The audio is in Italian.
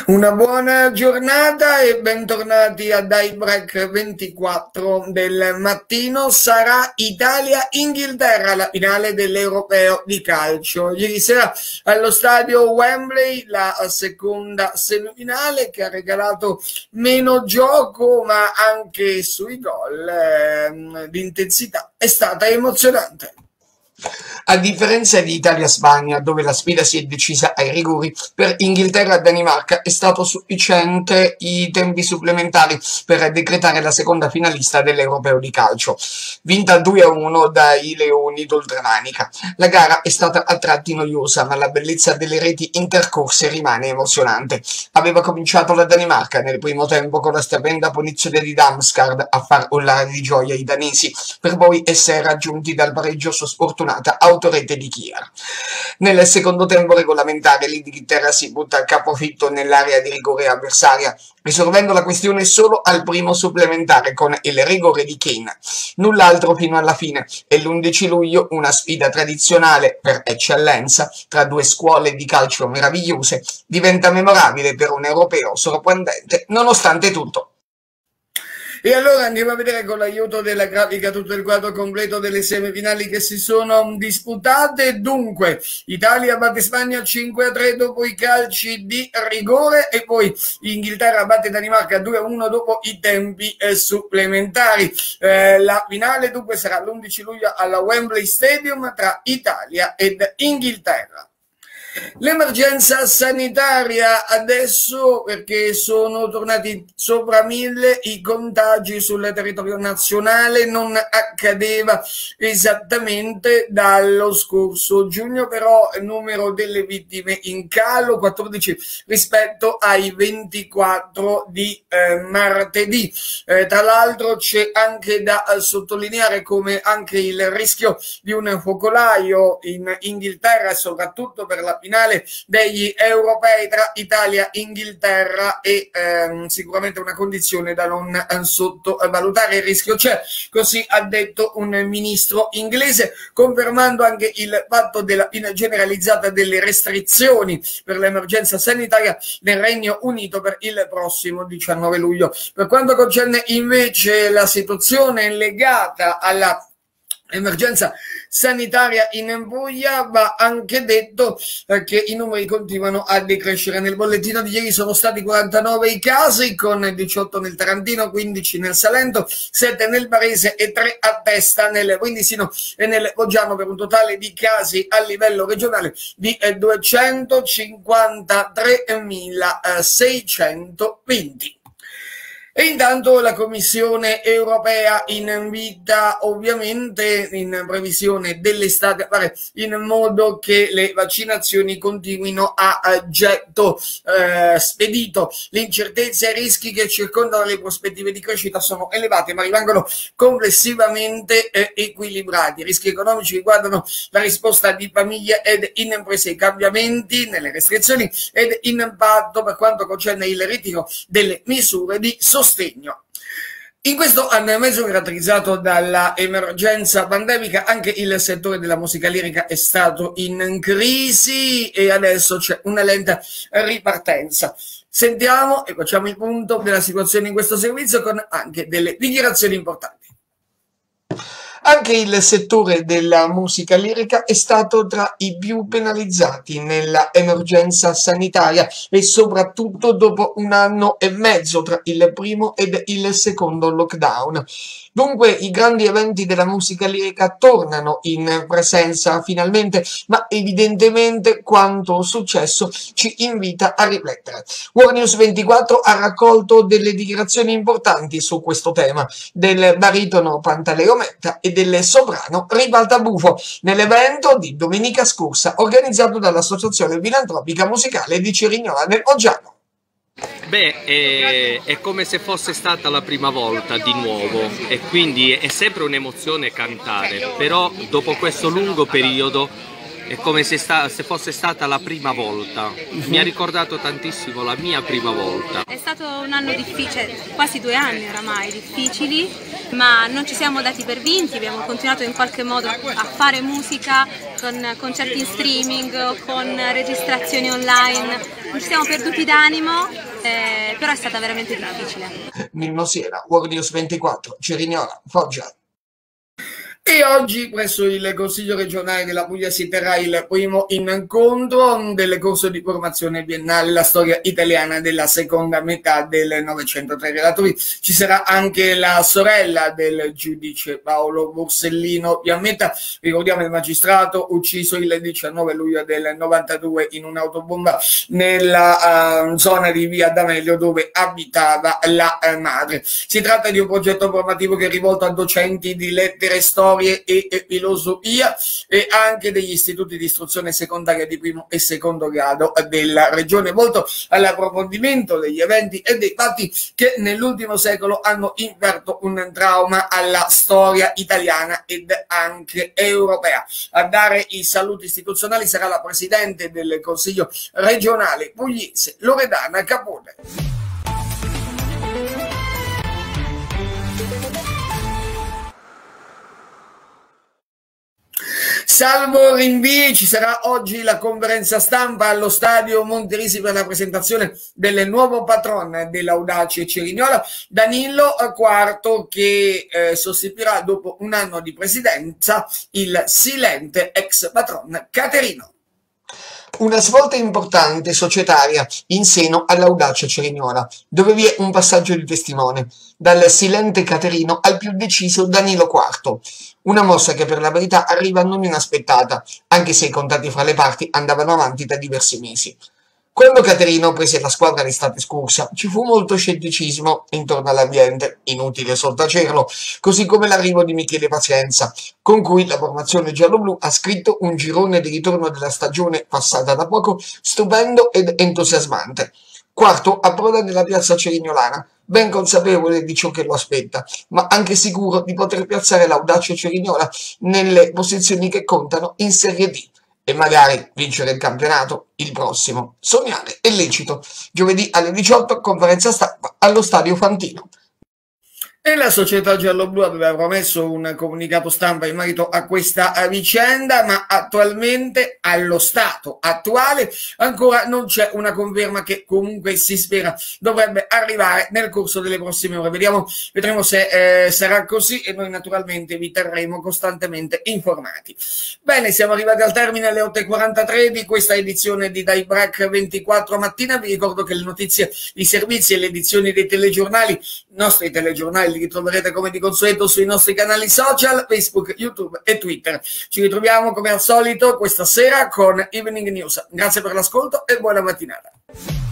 Una buona giornata e bentornati a Daybreak 24 del mattino. Sarà Italia-Inghilterra la finale dell'Europeo di calcio. Ieri sera allo stadio Wembley la seconda semifinale che ha regalato meno gioco, ma anche sui gol l'intensità è stata emozionante. A differenza di Italia-Spagna, dove la sfida si è decisa ai rigori, per Inghilterra-Danimarca è stato sufficiente i tempi supplementari per decretare la seconda finalista dell'Europeo di calcio, vinta 2-1 dai Leoni d'Oltremanica. La gara è stata a tratti noiosa, ma la bellezza delle reti intercorse rimane emozionante. Aveva cominciato la Danimarca nel primo tempo con la stupenda punizione di Damsgaard a far urlare di gioia i danesi, per poi essere raggiunti dal pareggio su sfortunata autorete di Kier. Nel secondo tempo regolamentare l'Inghilterra si butta a capofitto nell'area di rigore avversaria, risolvendo la questione solo al primo supplementare con il rigore di Kane. Null'altro fino alla fine, e l'11 luglio una sfida tradizionale per eccellenza tra due scuole di calcio meravigliose diventa memorabile per un europeo sorprendente nonostante tutto. E allora andiamo a vedere con l'aiuto della grafica tutto il quadro completo delle semifinali che si sono disputate. Dunque, Italia batte Spagna 5-3 dopo i calci di rigore e poi Inghilterra batte Danimarca 2-1 dopo i tempi supplementari. La finale dunque sarà l'11 luglio alla Wembley Stadium tra Italia ed Inghilterra. L'emergenza sanitaria adesso, perché sono tornati sopra 1000 i contagi sul territorio nazionale, non accadeva esattamente dallo scorso giugno, però il numero delle vittime in calo, 14 rispetto ai 24 di martedì. Tra l'altro c'è anche da sottolineare come anche il rischio di un focolaio in Inghilterra, soprattutto per la finale degli europei tra Italia e Inghilterra è sicuramente una condizione da non sottovalutare. Il rischio c'è, così ha detto un ministro inglese, confermando anche il fatto della fine generalizzata delle restrizioni per l'emergenza sanitaria nel Regno Unito per il prossimo 19 luglio. Per quanto concerne invece la situazione legata alla emergenza sanitaria in Puglia, va anche detto che i numeri continuano a decrescere. Nel bollettino di ieri sono stati 49 i casi, con 18 nel Tarantino, 15 nel Salento, 7 nel Barese e 3 a testa nel Brindisino e nel Foggiano, per un totale di casi a livello regionale di 253.620. E intanto la Commissione europea invita ovviamente in previsione dell'estate a fare in modo che le vaccinazioni continuino a getto spedito. Le incertezze e i rischi che circondano le prospettive di crescita sono elevate, ma rimangono complessivamente equilibrati. I rischi economici riguardano la risposta di famiglie ed imprese ai cambiamenti nelle restrizioni ed impatto per quanto concerne il ritiro delle misure di sostegno. In questo anno e mezzo caratterizzato dalla emergenza pandemica, anche il settore della musica lirica è stato in crisi e adesso c'è una lenta ripartenza. Sentiamo e facciamo il punto della situazione in questo servizio con anche delle dichiarazioni importanti. Anche il settore della musica lirica è stato tra i più penalizzati nella emergenza sanitaria e soprattutto dopo un anno e mezzo tra il primo ed il secondo lockdown. Dunque i grandi eventi della musica lirica tornano in presenza finalmente, ma evidentemente quanto successo ci invita a riflettere. World News 24 ha raccolto delle dichiarazioni importanti su questo tema del baritono Pantaleo Metta e del soprano Ribalta Bufo nell'evento di domenica scorsa organizzato dall'Associazione Filantropica Musicale di Cerignola nel Foggiano. Beh, è come se fosse stata la prima volta di nuovo e quindi è sempre un'emozione cantare, però dopo questo lungo periodo è come se fosse stata la prima volta. Mi ha ricordato tantissimo la mia prima volta. È stato un anno difficile, quasi 2 anni oramai difficili, ma non ci siamo dati per vinti, abbiamo continuato in qualche modo a fare musica con concerti in streaming, con registrazioni online, ci siamo perduti d'animo, però è stata veramente difficile. Nino Siena, World News 24, Cerignola, Foggia. E oggi presso il Consiglio regionale della Puglia si terrà il primo incontro del corso di formazione biennale La storia italiana della seconda metà del Novecento. Tra i relatori ci sarà anche la sorella del giudice Paolo Borsellino Piammetta, ricordiamo il magistrato ucciso il 19 luglio del 92 in un'autobomba nella zona di via D'Amelio dove abitava la madre. Si tratta di un progetto formativo che è rivolto a docenti di lettere, storia e filosofia e anche degli istituti di istruzione secondaria di primo e secondo grado della regione, volto all'approfondimento degli eventi e dei fatti che nell'ultimo secolo hanno inferto un trauma alla storia italiana ed anche europea. A dare i saluti istituzionali sarà la presidente del Consiglio regionale pugliese Loredana Capone. Salvo rinvii, ci sarà oggi la conferenza stampa allo stadio Monterisi per la presentazione del nuovo patron dell'Audace Cerignola, Danilo IV, che sostituirà dopo un anno di presidenza il silente ex patron Caterino. Una svolta importante societaria in seno all'Audace Cerignola, dove vi è un passaggio di testimone, dal silente Caterino al più deciso Danilo IV. Una mossa che per la verità arriva non inaspettata, anche se i contatti fra le parti andavano avanti da diversi mesi. Quando Caterino prese la squadra l'estate scorsa, ci fu molto scetticismo intorno all'ambiente, inutile sottacerlo, così come l'arrivo di Michele Pazienza, con cui la formazione gialloblu ha scritto un girone di ritorno della stagione passata da poco stupendo ed entusiasmante. Quarto approda nella piazza cerignolana, ben consapevole di ciò che lo aspetta, ma anche sicuro di poter piazzare l'Audace Cerignola nelle posizioni che contano in Serie D. E magari vincere il campionato, il prossimo. Sognare è lecito. Giovedì alle 18, conferenza stampa allo Stadio Fantino. E la società gialloblu aveva promesso un comunicato stampa in merito a questa vicenda, ma attualmente, allo stato attuale, ancora non c'è una conferma che comunque si spera dovrebbe arrivare nel corso delle prossime ore. Vedremo se sarà così e noi naturalmente vi terremo costantemente informati. Bene, siamo arrivati al termine alle 8:43 di questa edizione di Dai Break 24 mattina. Vi ricordo che le notizie, i servizi e le edizioni dei telegiornali, i nostri telegiornali, li troverete come di consueto sui nostri canali social, Facebook, YouTube e Twitter. Ci ritroviamo come al solito questa sera con Evening News. Grazie per l'ascolto e buona mattinata.